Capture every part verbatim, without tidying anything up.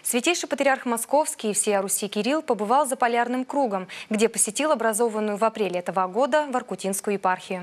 Святейший патриарх Московский и всея Руси Кирилл побывал за Полярным кругом, где посетил образованную в апреле этого года Воркутинскую епархию.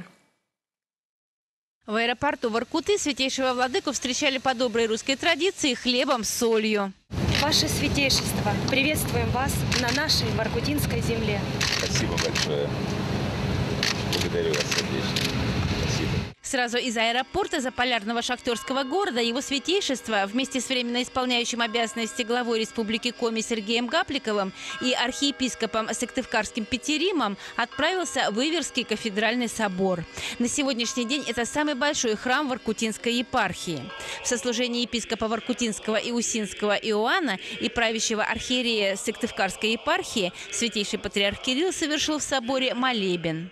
В аэропорту Воркуты святейшего владыку встречали по доброй русской традиции хлебом с солью. Ваше святейшество, приветствуем вас на нашей Воркутинской земле. Спасибо большое. Благодарю вас сердечно. Спасибо. Сразу из аэропорта заполярного шахтерского города его святейшество вместе с временно исполняющим обязанности главой Республики Коми Сергеем Гапликовым и архиепископом Сыктывкарским Петеримом отправился в Иверский кафедральный собор. На сегодняшний день это самый большой храм Воркутинской епархии. В сослужении епископа Воркутинского и Усинского Иоанна и правящего архиерея Сыктывкарской епархии святейший патриарх Кирилл совершил в соборе молебен.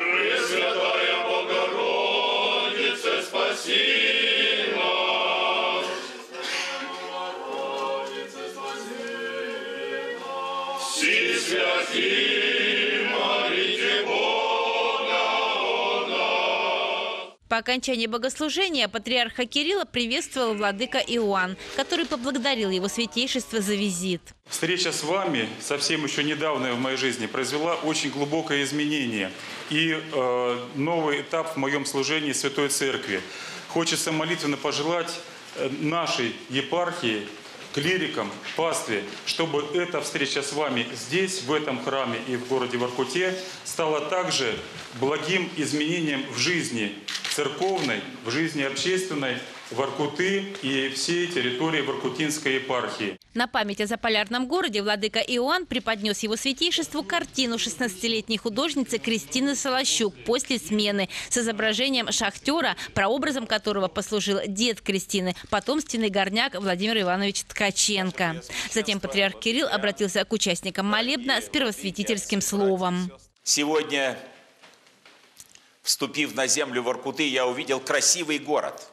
По окончании богослужения патриарха Кирилла приветствовал владыка Иоанн, который поблагодарил его святейшество за визит. Встреча с вами, совсем еще недавно в моей жизни, произвела очень глубокое изменение и э, новый этап в моем служении Святой Церкви. Хочется молитвенно пожелать нашей епархии, клирикам, пастве, чтобы эта встреча с вами здесь, в этом храме и в городе Воркуте стала также благим изменением в жизни церковной, в жизни общественной Воркуты и всей территории Воркутинской епархии. На память о заполярном городе владыка Иоанн преподнес его святейшеству картину шестнадцатилетней художницы Кристины Солощук «После смены» с изображением шахтера, прообразом которого послужил дед Кристины, потомственный горняк Владимир Иванович Ткаченко. Затем патриарх Кирилл обратился к участникам молебна с первосвятительским словом. Сегодня, вступив на землю Воркуты, я увидел красивый город.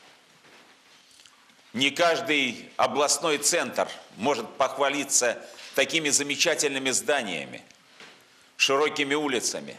Не каждый областной центр может похвалиться такими замечательными зданиями, широкими улицами.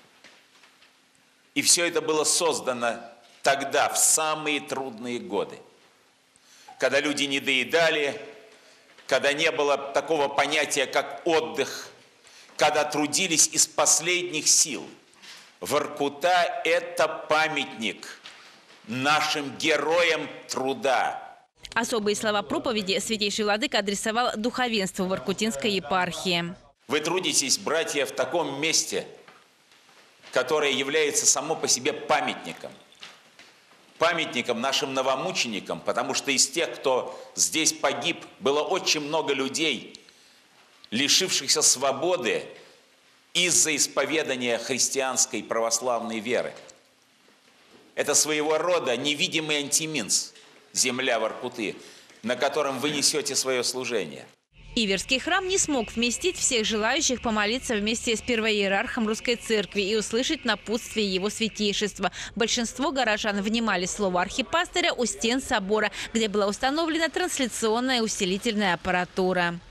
И все это было создано тогда, в самые трудные годы, когда люди не доедали, когда не было такого понятия, как отдых, когда трудились из последних сил. Воркута – это памятник нашим героям труда. Особые слова проповеди святейший владыка адресовал духовенству Воркутинской епархии. Вы трудитесь, братья, в таком месте, которое является само по себе памятником. Памятником нашим новомученикам, потому что из тех, кто здесь погиб, было очень много людей, лишившихся свободы из-за исповедания христианской православной веры. Это своего рода невидимый антиминс. Земля Воркуты, на котором вы несете свое служение. Иверский храм не смог вместить всех желающих помолиться вместе с первоиерархом Русской Церкви и услышать напутствие его святейшества. Большинство горожан внимали слову архипастыря у стен собора, где была установлена трансляционная усилительная аппаратура.